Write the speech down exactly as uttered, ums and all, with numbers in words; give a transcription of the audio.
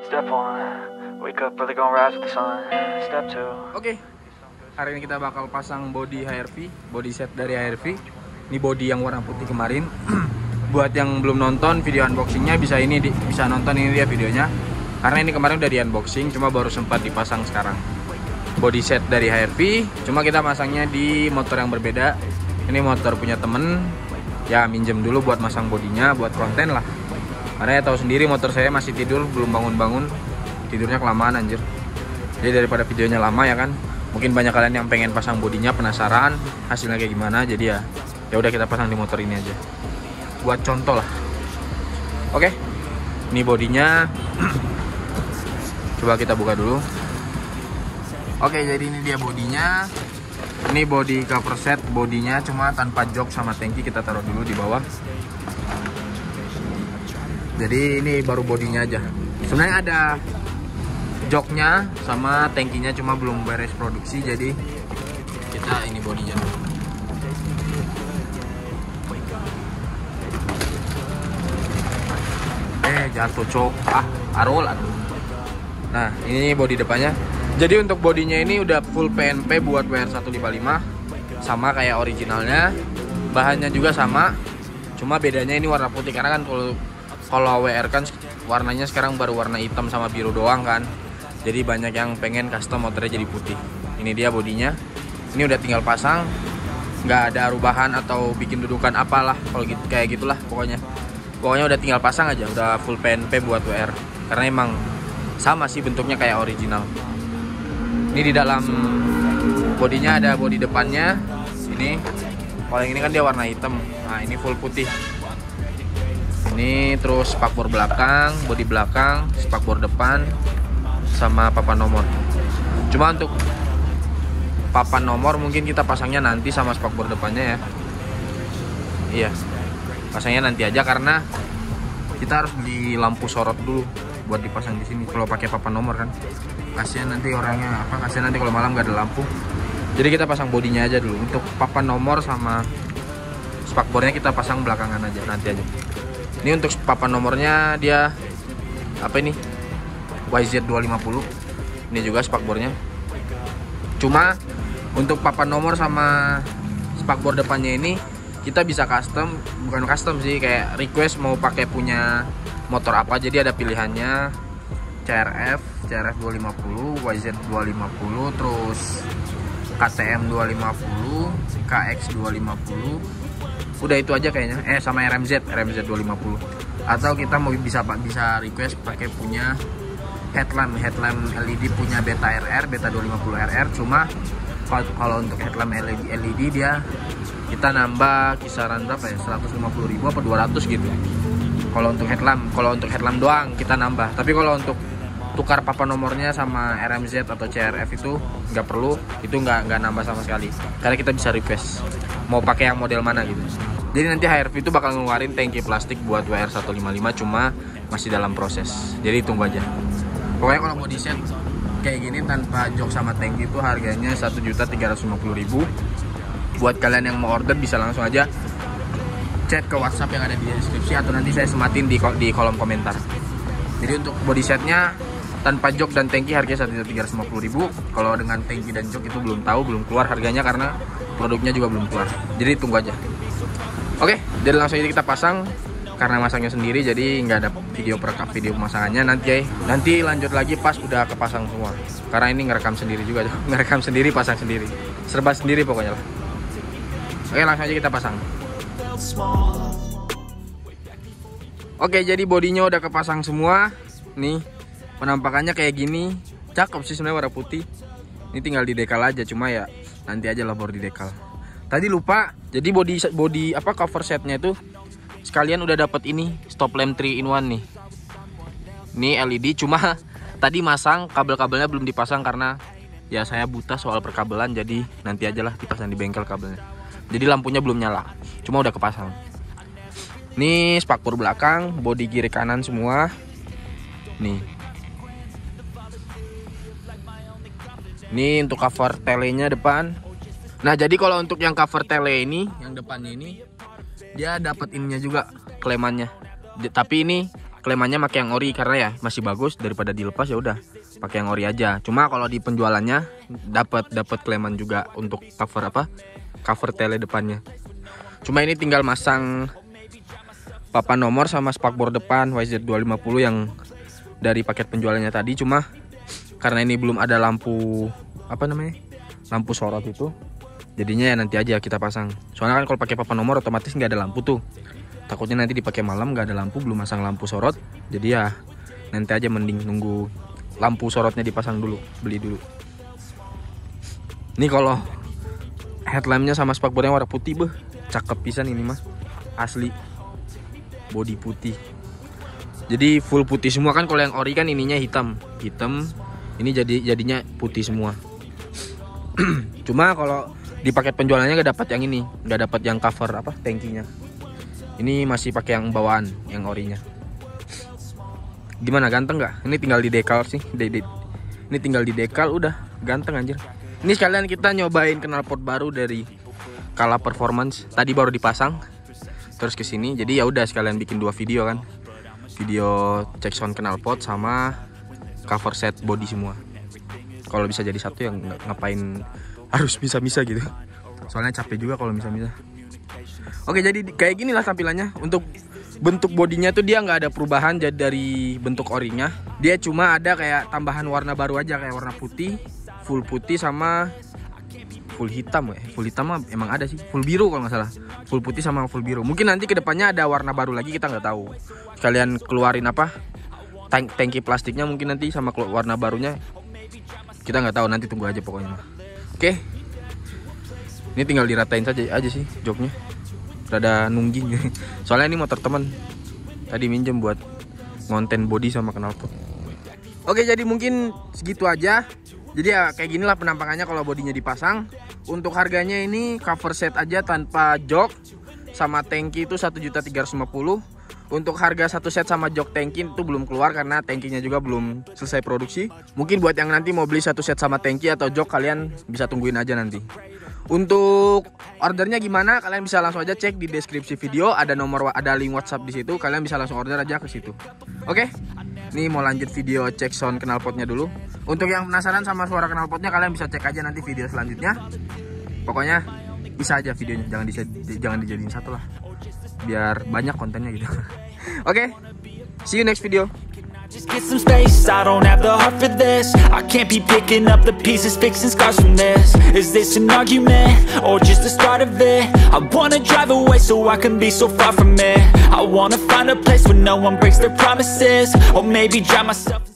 Step one, wake up early, gonna rise with the sun. Step two. Oke, hari ini kita bakal pasang body H R V, body set dari H R V. Ini body yang warna putih kemarin. Buat yang belum nonton video unboxingnya bisa ini di, bisa nonton ini dia videonya. Karena ini kemarin udah di unboxing, cuma baru sempat dipasang sekarang. Body set dari H R V, cuma kita masangnya di motor yang berbeda. Ini motor punya temen, ya minjem dulu buat masang bodinya, buat konten lah. Karena ya tahu sendiri motor saya masih tidur, belum bangun-bangun, tidurnya kelamaan anjir. Jadi daripada videonya lama ya kan, mungkin banyak kalian yang pengen pasang bodinya, penasaran hasilnya kayak gimana. Jadi ya, ya udah kita pasang di motor ini aja, buat contoh lah. Oke, ini bodinya. Coba kita buka dulu. Oke, jadi ini dia bodinya. Ini body cover set bodinya, cuma tanpa jok sama tangki. Kita taruh dulu di bawah. Jadi ini baru bodinya aja. Sebenarnya ada joknya sama tangkinya, cuma belum beres produksi. Jadi kita ini bodinya dulu. Eh jatuh cok. Ah arul aduh. Nah ini bodi depannya. Jadi untuk bodinya ini udah full P N P buat W R seratus lima puluh lima, sama kayak originalnya. Bahannya juga sama, cuma bedanya ini warna putih. Karena kan kalau kalau W R kan warnanya sekarang baru warna hitam sama biru doang kan. Jadi banyak yang pengen custom motornya jadi putih. Ini dia bodinya. Ini udah tinggal pasang, nggak ada rubahan atau bikin dudukan apalah. Kalau gitu kayak gitulah pokoknya. Pokoknya udah tinggal pasang aja, udah full P N P buat W R. Karena emang sama sih bentuknya kayak original. Ini di dalam bodinya ada bodi depannya. Ini kalau yang ini kan dia warna hitam. Nah ini full putih. Ini terus spakbor belakang, bodi belakang, spakbor depan, sama papan nomor. Cuma untuk papan nomor mungkin kita pasangnya nanti sama spakbor depannya ya. Iya, pasangnya nanti aja karena kita harus beli lampu sorot dulu buat dipasang di sini. Kalau pakai papan nomor kan kasihan nanti orangnya apa, kasihan nanti kalau malam gak ada lampu. Jadi kita pasang bodinya aja dulu. Untuk papan nomor sama spakbornya kita pasang belakangan aja, nanti aja. Ini untuk papan nomornya dia apa ini? Y Z dua lima nol. Ini juga spakbornya. Cuma untuk papan nomor sama spakbor depannya ini kita bisa custom, bukan custom sih, kayak request mau pakai punya motor apa. Jadi ada pilihannya C R F, C R F dua lima nol, Y Z dua lima nol, terus K T M dua lima nol, K X dua lima nol. Udah itu aja kayaknya. Eh sama R M Z, R M Z dua lima nol. Atau kita mau bisa bisa request pakai punya headlamp, headlamp L E D punya Beta R R, Beta dua lima nol R R. Cuma kalau untuk headlamp L E D, L E D dia kita nambah kisaran berapa ya? seratus lima puluh ribu apa dua ratus gitu. Kalau untuk headlamp, kalau untuk headlamp doang kita nambah. Tapi kalau untuk tukar papan nomornya sama R M Z atau C R F itu nggak perlu, itu nggak nggak nambah sama sekali. Karena kita bisa request mau pakai yang model mana gitu. Jadi nanti H R V itu bakal ngeluarin tangki plastik buat W R seratus lima puluh lima, cuma masih dalam proses. Jadi tunggu aja. Pokoknya kalau body set kayak gini tanpa jok sama tangki itu harganya satu juta tiga ratus lima puluh ribu. Buat kalian yang mau order bisa langsung aja chat ke WhatsApp yang ada di deskripsi, atau nanti saya sematin di, di kolom komentar. Jadi untuk body setnya tanpa jok dan tangki harganya satu juta tiga ratus lima puluh ribu. Kalau dengan tangki dan jok itu belum tahu, belum keluar harganya karena produknya juga belum keluar. Jadi tunggu aja. Oke, jadi langsung aja kita pasang. Karena masangnya sendiri jadi nggak ada video perekam video pemasangannya. Nanti nanti lanjut lagi pas udah kepasang semua. Karena ini ngerekam sendiri juga, ngerekam sendiri, pasang sendiri, serba sendiri pokoknya lah. Oke, langsung aja kita pasang. Oke, jadi bodinya udah kepasang semua. Nih penampakannya kayak gini. Cakep sih sebenarnya, warna putih. Ini tinggal di dekal aja, cuma ya nanti aja lah baru di dekal. Tadi lupa, jadi body body apa cover setnya itu sekalian udah dapat ini stop lamp three in one nih. Ini L E D, cuma tadi masang kabel-kabelnya belum dipasang karena ya saya buta soal perkabelan. Jadi nanti aja lah dipasang di bengkel kabelnya. Jadi lampunya belum nyala, cuma udah kepasang. Ini spakbor belakang, bodi kiri kanan semua. Nih. Ini untuk cover telenya depan. Nah, jadi kalau untuk yang cover tele ini, yang depannya ini dia dapat ininya juga, klemannya. Tapi ini klemannya pakai yang ori karena ya masih bagus daripada dilepas, ya udah pakai yang ori aja. Cuma kalau di penjualannya dapat dapat kleman juga untuk cover apa? Cover tele depannya. Cuma ini tinggal masang papan nomor sama spakbor depan Y Z dua lima nol yang dari paket penjualannya tadi. Cuma karena ini belum ada lampu apa namanya? Lampu sorot itu. Jadinya ya nanti aja kita pasang. Soalnya kan kalau pakai papan nomor otomatis nggak ada lampu tuh. Takutnya nanti dipakai malam nggak ada lampu, belum masang lampu sorot. Jadi ya nanti aja mending nunggu lampu sorotnya dipasang dulu, beli dulu. Ini kalau headlampnya sama spakbornya warna putih, beh, cakep pisan ini mah. Asli. Body putih. Jadi full putih semua kan, kalau yang ori kan ininya hitam. Hitam. Ini jadi jadinya putih semua. Cuma kalau di paket penjualannya nggak dapat yang ini, nggak dapat yang cover apa tankinya. Ini masih pakai yang bawaan, yang orinya. Gimana, ganteng nggak? Ini tinggal di dekal sih, de -de. Ini tinggal di dekal udah ganteng anjir. Ini sekalian kita nyobain knalpot baru dari Kala Performance. Tadi baru dipasang, terus ke sini. Jadi ya udah sekalian bikin dua video kan, video cek sound knalpot sama cover set body semua. Kalau bisa jadi satu yang ngapain harus bisa-bisa gitu, soalnya capek juga kalau bisa-bisa. Oke, jadi kayak gini lah tampilannya. Untuk bentuk bodinya tuh dia nggak ada perubahan jadi dari bentuk orinya. Dia cuma ada kayak tambahan warna baru aja, kayak warna putih, full putih sama full hitam. Ya full hitam mah emang ada sih, full biru kalau nggak salah. Full putih sama full biru. Mungkin nanti kedepannya ada warna baru lagi, kita nggak tahu. Kalian keluarin apa tank tangki plastiknya mungkin nanti sama warna barunya, kita nggak tahu, nanti tunggu aja pokoknya. Oke, ini tinggal diratain saja aja sih joknya. Rada nungging, soalnya ini motor teman tadi minjem buat ngonten body sama knalpot. Oke, jadi mungkin segitu aja. Jadi ya kayak ginilah penampakannya kalau bodinya dipasang. Untuk harganya ini cover set aja tanpa jok sama tangki itu satu juta tiga ratus lima puluh ribu. Untuk harga satu set sama jok tangki itu belum keluar karena tangkinya juga belum selesai produksi. Mungkin buat yang nanti mau beli satu set sama tangki atau jok, kalian bisa tungguin aja nanti. Untuk ordernya gimana? Kalian bisa langsung aja cek di deskripsi video, ada nomor, ada link WhatsApp di situ. Kalian bisa langsung order aja ke situ. Oke? Ini mau lanjut video cek sound knalpotnya dulu. Untuk yang penasaran sama suara knalpotnya, kalian bisa cek aja nanti video selanjutnya. Pokoknya bisa aja videonya, jangan di, jangan dijadiin satu lah, biar banyak kontennya gitu. Oke, okay, see you next video. Just get some space, I don't have the heart for this. I can't be picking up the pieces, fixing scars from this. Is this an argument, or just the start of it? I wanna drive away so I can be so far from it. I wanna find a place where no one breaks their promises, or maybe drive myself